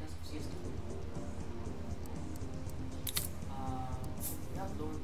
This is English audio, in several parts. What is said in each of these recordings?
because of CS2. We have lower.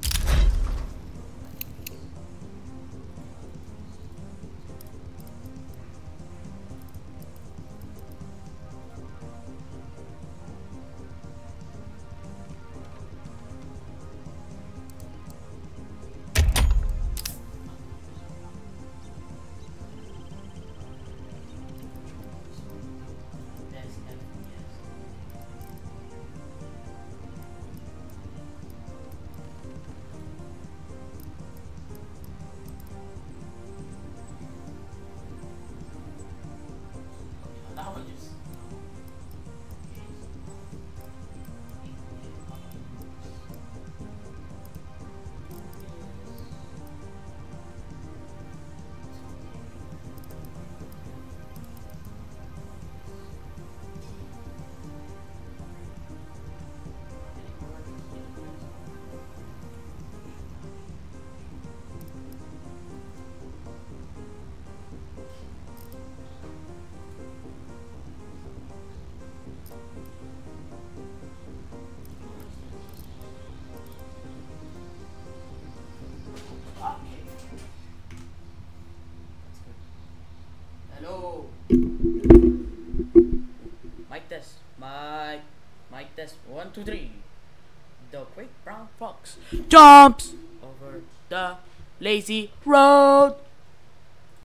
Hello. Mic test. Mic test. 1, 2, 3. The quick brown fox jumps over the lazy road.